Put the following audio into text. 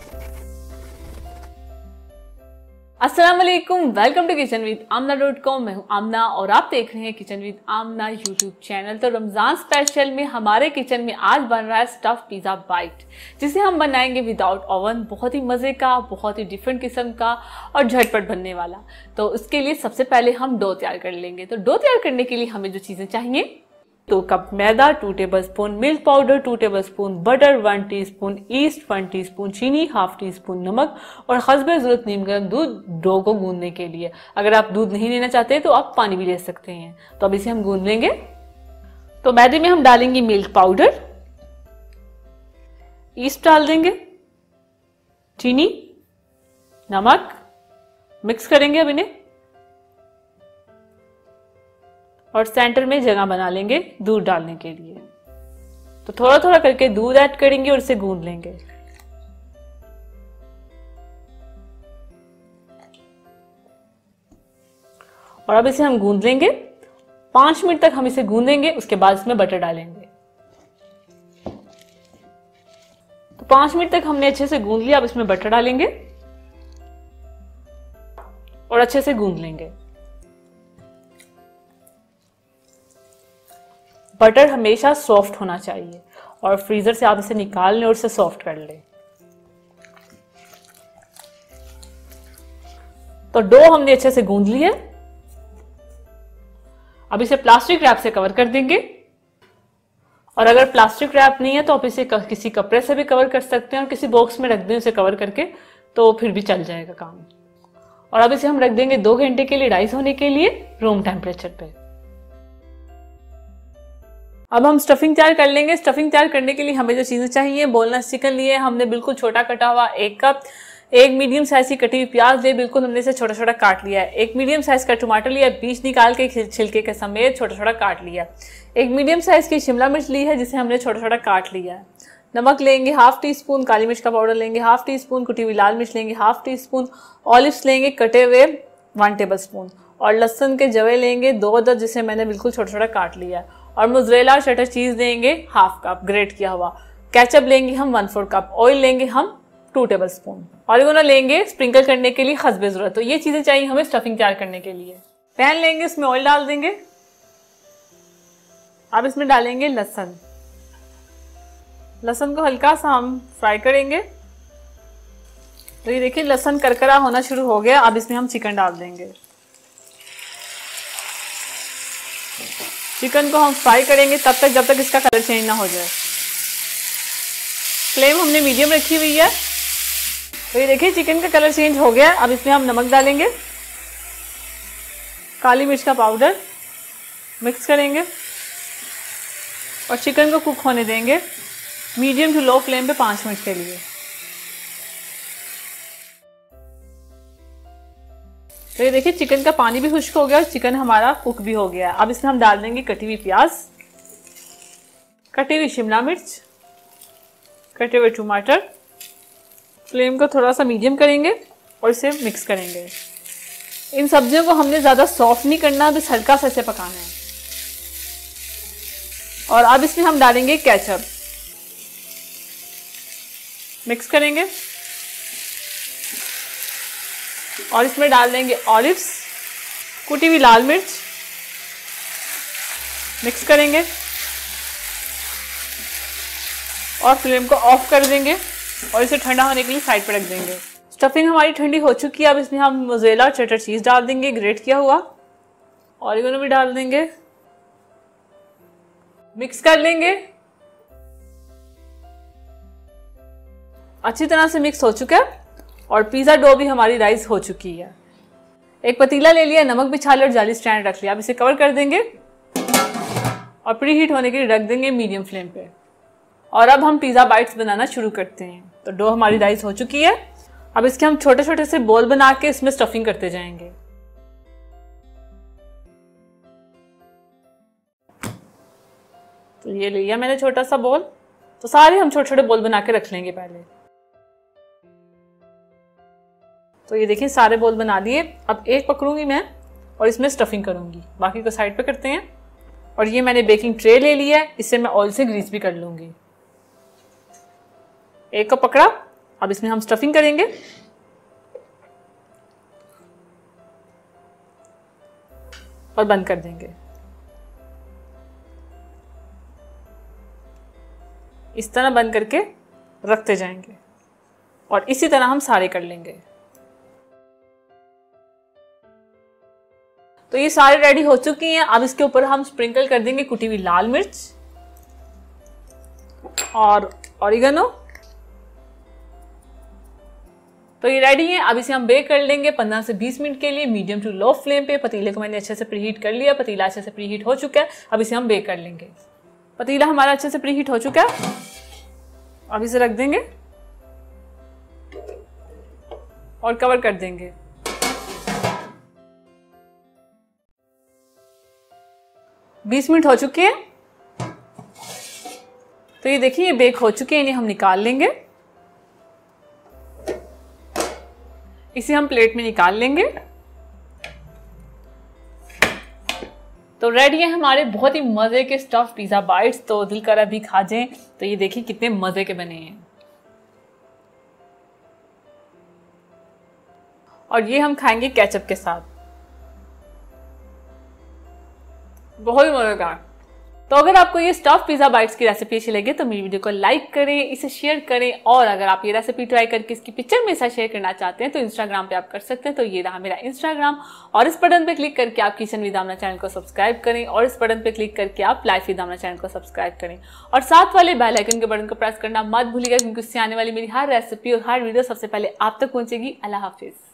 अस्सलाम वालेकुम, welcome to kitchen with आमना.com। मैं हूं आमना और आप देख रहे हैं kitchen with Aamna YouTube channel. तो रमज़ान स्पेशल में हमारे किचन में आज बन रहा है स्टफ पिज़्ज़ा बाइट, जिसे हम बनाएंगे विदाउट ओवन। बहुत ही मज़े का, बहुत ही डिफरेंट किस्म का और झटपट बनने वाला। तो उसके लिए सबसे पहले हम डो तैयार कर लेंगे। तो डो तैयार करने के लिए हमें जो चीज़ें चाहिए, 2 कप मैदा, 2 tablespoon milk powder, 2 tablespoon butter, 1 teaspoon yeast, 1 teaspoon चीनी, हाफ टीस्पून नमक और हस्बे ज़रूरत नीम गर्म दूध डो को गूंदने के लिए। अगर आप दूध नहीं लेना चाहते तो आप पानी भी ले सकते हैं। तो अब इसे हम गूंद लेंगे। तो मैदे में हम डालेंगे मिल्क पाउडर, ईस्ट डाल देंगे, चीनी, नमक, मिक्स करेंगे अब इन्हें और सेंटर में जगह बना लेंगे दूध डालने के लिए। तो थोड़ा थोड़ा करके दूध ऐड करेंगे और इसे गूंद लेंगे। और अब इसे हम गूंद लेंगे। 5 मिनट तक हम इसे गूंदेंगे, उसके बाद इसमें बटर डालेंगे। तो 5 मिनट तक हमने अच्छे से गूंद लिया। अब इसमें बटर डालेंगे और अच्छे से गूंद लेंगे। बटर हमेशा सॉफ्ट होना चाहिए और फ्रीजर से आप इसे निकाल लें और इसे सॉफ्ट कर लें। तो डो हमने अच्छे से गूंद लिया। अब इसे प्लास्टिक रैप से कवर कर देंगे। और अगर प्लास्टिक रैप नहीं है तो आप इसे किसी कपड़े से भी कवर कर सकते हैं और किसी बॉक्स में रख दें उसे कवर करके, तो फिर भी चल जाएगा काम। और अब इसे हम रख देंगे 2 घंटे के लिए राइस होने के लिए रूम टेम्परेचर पे। अब हम स्टफिंग तैयार कर लेंगे। स्टफिंग तैयार करने के लिए हमें जो चीजें चाहिए, बोनलेस चिकन लिए हमने बिल्कुल छोटा कटा हुआ 1 कप, 1 मीडियम साइज की कटी हुई प्याज लिए, बिल्कुल हमने इसे छोटा छोटा काट लिया है। 1 मीडियम साइज का टमाटर लिया, बीज निकाल के छिलके के समेत छोटा छोटा काट लिया। 1 मीडियम साइज की शिमला मिर्च ली है, जिसे हमने छोटा छोटा काट लिया है। नमक लेंगे हाफ टी स्पून, काली मिर्च का पाउडर लेंगे हाफ टी स्पून, कुटी हुई लाल मिर्च लेंगे हाफ टी स्पून, ऑलिव्स लेंगे कटे हुए 1 टेबल स्पून और लहसुन के जवे लेंगे 2 अदद, जिसे मैंने बिल्कुल छोटा छोटा काट लिया है। और मोज़रेला चटर चीज लेंगे हाफ कप ग्रेट किया हुआ। केचप लेंगे हम 1/4 कप। ऑयल लेंगे हम 2 टेबल स्पून। ऑरिगेनो लेंगे स्प्रिंकल करने के लिए हस्बे ज़रूरत। तो ये चीजें चाहिए हमें स्टफिंग तैयार करने के लिए। पैन लेंगे, इसमें ऑयल डाल देंगे। अब इसमें डालेंगे लहसुन। लहसुन को हल्का सा हम फ्राई करेंगे। तो ये देखिए लहसुन करकरा होना शुरू हो गया। अब इसमें हम चिकन डाल देंगे। चिकन को हम फ्राई करेंगे तब तक जब तक इसका कलर चेंज ना हो जाए। फ्लेम हमने मीडियम रखी हुई है। तो ये देखिए चिकन का कलर चेंज हो गया। अब इसमें हम नमक डालेंगे, काली मिर्च का पाउडर, मिक्स करेंगे और चिकन को कुक होने देंगे मीडियम टू लो फ्लेम पे 5 मिनट के लिए। तो ये देखिए चिकन का पानी भी खुश्क हो गया और चिकन हमारा कुक भी हो गया है। अब इसमें हम डाल देंगे कटी हुई प्याज, कटी हुई शिमला मिर्च, कटे हुए टमाटर। फ्लेम को थोड़ा सा मीडियम करेंगे और इसे मिक्स करेंगे। इन सब्जियों को हमने ज़्यादा सॉफ्ट नहीं करना, बस हल्का सा इसे पकाना है। और अब इसमें हम डालेंगे केचप, मिक्स करेंगे और इसमें डाल देंगे ऑलिव्स, कुटी हुई लाल मिर्च, मिक्स करेंगे और फ्लेम को ऑफ कर देंगे और इसे ठंडा होने के लिए साइड पर रख देंगे। स्टफिंग हमारी ठंडी हो चुकी है। अब इसमें हम मोज़रेला और चटर चीज डाल देंगे, ग्रेट किया हुआ। ऑरिगेनो भी डाल देंगे, मिक्स कर लेंगे। अच्छी तरह से मिक्स हो चुका है और पिज़्ज़ा डो भी हमारी राइस हो चुकी है। एक पतीला ले लिया, नमक बिछा लिया और जाली स्टैंड रख लिया। अब इसे कवर कर देंगे और प्री हीट होने के लिए रख देंगे मीडियम फ्लेम पे। और अब हम पिज़्ज़ा बाइट्स बनाना शुरू करते हैं। तो डो हमारी राइस हो चुकी है। अब इसके हम छोटे छोटे से बॉल बना के इसमें स्टफिंग करते जाएंगे। तो ये लिया मैंने छोटा सा बॉल। तो सारे हम छोटे छोटे बॉल बना के रख लेंगे पहले। तो ये देखिए सारे बॉल बना लिए। अब एक पकड़ूंगी मैं और इसमें स्टफिंग करूंगी, बाकी को साइड पे करते हैं। और ये मैंने बेकिंग ट्रे ले लिया है, इससे मैं ऑयल से ग्रीस भी कर लूंगी। एक को पकड़ा, अब इसमें हम स्टफिंग करेंगे। और बंद कर देंगे। इस तरह बंद करके रखते जाएंगे और इसी तरह हम सारे कर लेंगे। तो ये सारे रेडी हो चुकी हैं। अब इसके ऊपर हम स्प्रिंकल कर देंगे कुटी हुई लाल मिर्च और ऑरिगेनो। तो ये रेडी है। अब इसे हम बेक कर लेंगे 15 से 20 मिनट के लिए मीडियम टू लो फ्लेम पे। पतीले को मैंने अच्छे से प्रीहीट कर लिया। पतीला अच्छे से प्रीहीट हो चुका है। अब इसे हम बेक कर लेंगे। पतीला हमारा अच्छे से प्रीहीट हो चुका है। अब इसे रख देंगे और कवर कर देंगे। बीस मिनट हो चुके हैं। तो ये देखिए ये बेक हो चुके हैं। इन्हें हम निकाल लेंगे। इसे हम प्लेट में निकाल लेंगे। तो रेडी है हमारे बहुत ही मजे के स्टफ पिज्जा बाइट्स। तो दिल कर अभी खा जाएं। तो ये देखिए कितने मजे के बने हैं। और ये हम खाएंगे केचप के साथ। बहुत ही मजेदार। तो अगर आपको ये स्टफ पिज्जा बाइट्स की रेसिपी अच्छी लगे तो मेरी वीडियो को लाइक करें, इसे शेयर करें। और अगर आप ये रेसिपी ट्राई करके इसकी पिक्चर मेरे साथ शेयर करना चाहते हैं तो इंस्टाग्राम पे आप कर सकते हैं। तो ये रहा मेरा इंस्टाग्राम। और इस बटन पे क्लिक करके आप किचन विद आमना चैनल को सब्सक्राइब करें। और इस बटन पे क्लिक करके आप लाइफ विद आमना चैनल को सब्सक्राइब करें। और साथ वाले बेल आइकन के बटन को प्रेस करना मत भूलिएगा, क्योंकि उससे आने वाली मेरी हर रेसिपी और हर वीडियो सबसे पहले आप तक पहुंचेगी। अल्लाह हाफिज।